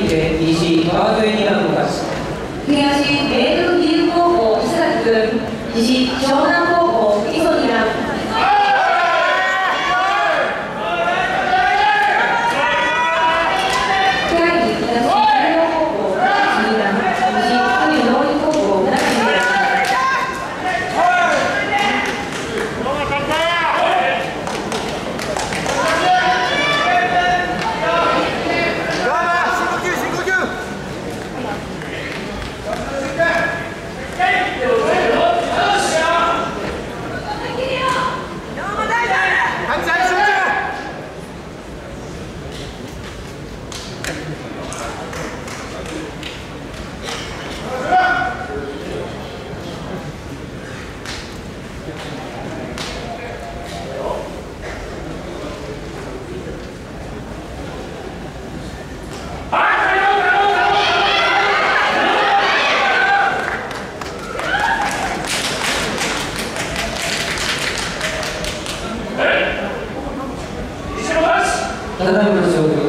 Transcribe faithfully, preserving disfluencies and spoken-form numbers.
て西川添になるのか。 東明徳義塾高校石崎君、西湘南高校磯二段。 ただいまの状況